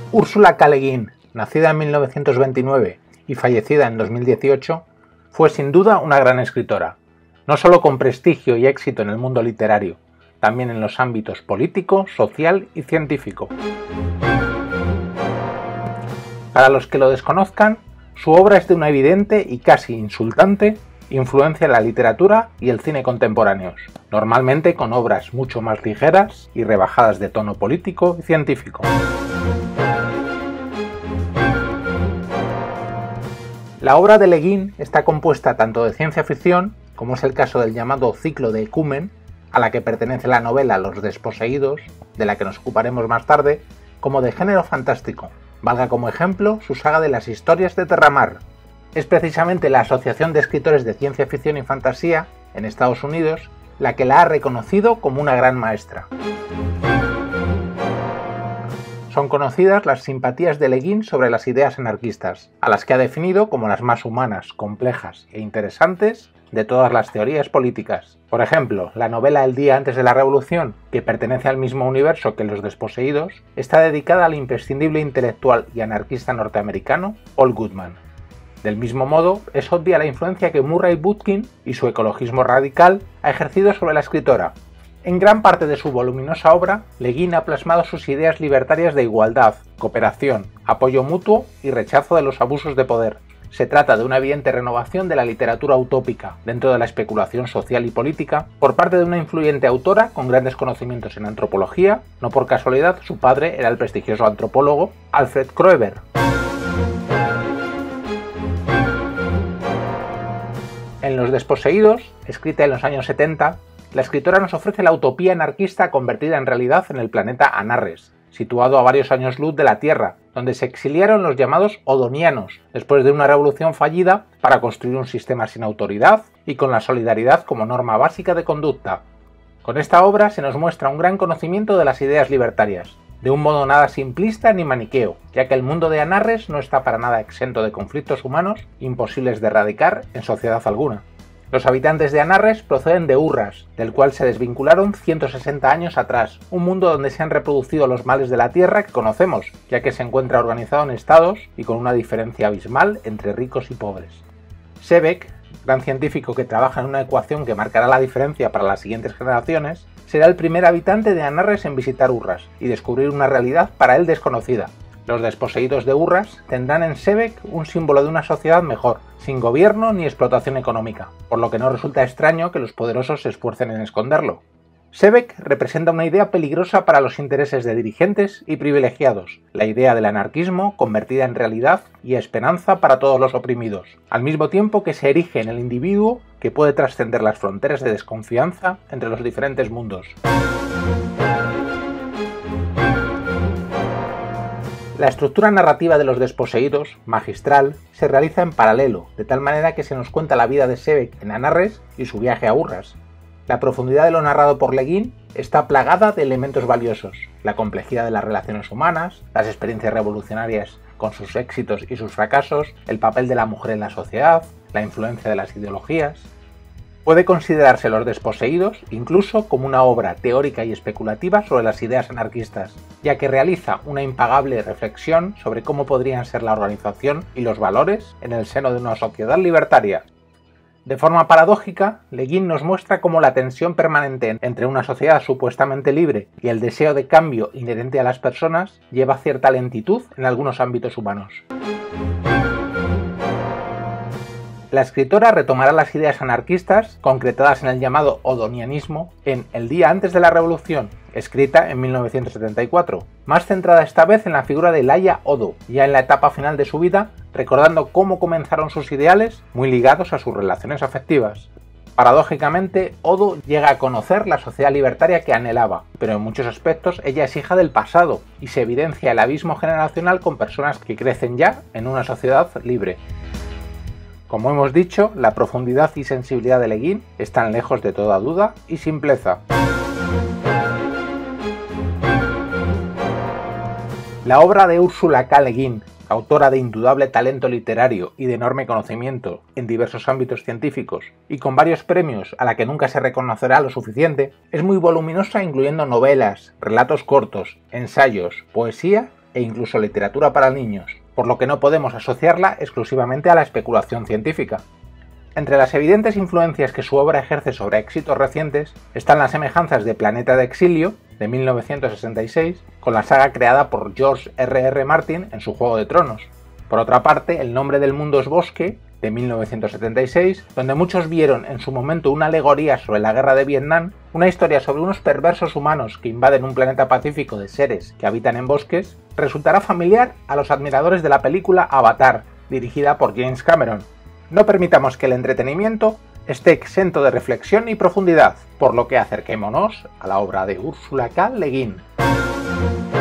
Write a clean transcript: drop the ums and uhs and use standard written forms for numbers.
Ursula K. Le Guin, nacida en 1929 y fallecida en 2018, fue sin duda una gran escritora, no solo con prestigio y éxito en el mundo literario, también en los ámbitos político, social y científico. Para los que lo desconozcan, su obra es de una evidente y casi insultante influencia en la literatura y el cine contemporáneos, normalmente con obras mucho más ligeras y rebajadas de tono político y científico. La obra de Le Guin está compuesta tanto de ciencia ficción, como es el caso del llamado ciclo de Ecumen, a la que pertenece la novela Los desposeídos, de la que nos ocuparemos más tarde, como de género fantástico. Valga como ejemplo su saga de las historias de Terramar. Es precisamente la Asociación de Escritores de Ciencia Ficción y Fantasía, en Estados Unidos, la que la ha reconocido como una gran maestra. Son conocidas las simpatías de Le Guin sobre las ideas anarquistas, a las que ha definido como las más humanas, complejas e interesantes de todas las teorías políticas. Por ejemplo, la novela El día antes de la revolución, que pertenece al mismo universo que Los desposeídos, está dedicada al imprescindible intelectual y anarquista norteamericano Paul Goodman. Del mismo modo, es obvia la influencia que Murray Bootkin y su ecologismo radical ha ejercido sobre la escritora. En gran parte de su voluminosa obra, Le Guin ha plasmado sus ideas libertarias de igualdad, cooperación, apoyo mutuo y rechazo de los abusos de poder. Se trata de una evidente renovación de la literatura utópica dentro de la especulación social y política por parte de una influyente autora con grandes conocimientos en antropología. No por casualidad, su padre era el prestigioso antropólogo Alfred Kroeber. En Los desposeídos, escrita en los años 70, la escritora nos ofrece la utopía anarquista convertida en realidad en el planeta Anarres, situado a varios años luz de la Tierra, donde se exiliaron los llamados odonianos, después de una revolución fallida, para construir un sistema sin autoridad y con la solidaridad como norma básica de conducta. Con esta obra se nos muestra un gran conocimiento de las ideas libertarias, de un modo nada simplista ni maniqueo, ya que el mundo de Anarres no está para nada exento de conflictos humanos imposibles de erradicar en sociedad alguna. Los habitantes de Anarres proceden de Urras, del cual se desvincularon 160 años atrás, un mundo donde se han reproducido los males de la tierra que conocemos, ya que se encuentra organizado en estados y con una diferencia abismal entre ricos y pobres. Sebeck, gran científico que trabaja en una ecuación que marcará la diferencia para las siguientes generaciones, será el primer habitante de Anarres en visitar Urras y descubrir una realidad para él desconocida. Los desposeídos de Urras tendrán en Sebeck un símbolo de una sociedad mejor, sin gobierno ni explotación económica, por lo que no resulta extraño que los poderosos se esfuercen en esconderlo. Sebeck representa una idea peligrosa para los intereses de dirigentes y privilegiados, la idea del anarquismo convertida en realidad y esperanza para todos los oprimidos, al mismo tiempo que se erige en el individuo que puede trascender las fronteras de desconfianza entre los diferentes mundos. La estructura narrativa de Los desposeídos, magistral, se realiza en paralelo, de tal manera que se nos cuenta la vida de Sebeck en Anarres y su viaje a Urras. La profundidad de lo narrado por Le Guin está plagada de elementos valiosos, la complejidad de las relaciones humanas, las experiencias revolucionarias con sus éxitos y sus fracasos, el papel de la mujer en la sociedad, la influencia de las ideologías. Puede considerarse Los desposeídos incluso como una obra teórica y especulativa sobre las ideas anarquistas, ya que realiza una impagable reflexión sobre cómo podrían ser la organización y los valores en el seno de una sociedad libertaria. De forma paradójica, Le Guin nos muestra cómo la tensión permanente entre una sociedad supuestamente libre y el deseo de cambio inherente a las personas lleva cierta lentitud en algunos ámbitos humanos. La escritora retomará las ideas anarquistas, concretadas en el llamado odonianismo, en El día antes de la revolución, escrita en 1974, más centrada esta vez en la figura de Laia Odo, ya en la etapa final de su vida, recordando cómo comenzaron sus ideales muy ligados a sus relaciones afectivas. Paradójicamente, Odo llega a conocer la sociedad libertaria que anhelaba, pero en muchos aspectos ella es hija del pasado y se evidencia el abismo generacional con personas que crecen ya en una sociedad libre. Como hemos dicho, la profundidad y sensibilidad de Le Guin están lejos de toda duda y simpleza. La obra de Ursula K. Le Guin, autora de indudable talento literario y de enorme conocimiento en diversos ámbitos científicos y con varios premios a la que nunca se reconocerá lo suficiente, es muy voluminosa, incluyendo novelas, relatos cortos, ensayos, poesía e incluso literatura para niños, por lo que no podemos asociarla exclusivamente a la especulación científica. Entre las evidentes influencias que su obra ejerce sobre éxitos recientes están las semejanzas de Planeta de Exilio, de 1966, con la saga creada por George R.R. Martin en su Juego de Tronos. Por otra parte, El nombre del mundo es bosque, de 1976, donde muchos vieron en su momento una alegoría sobre la guerra de Vietnam, una historia sobre unos perversos humanos que invaden un planeta pacífico de seres que habitan en bosques, resultará familiar a los admiradores de la película Avatar, dirigida por James Cameron. No permitamos que el entretenimiento esté exento de reflexión y profundidad, por lo que acerquémonos a la obra de Ursula K. Le Guin.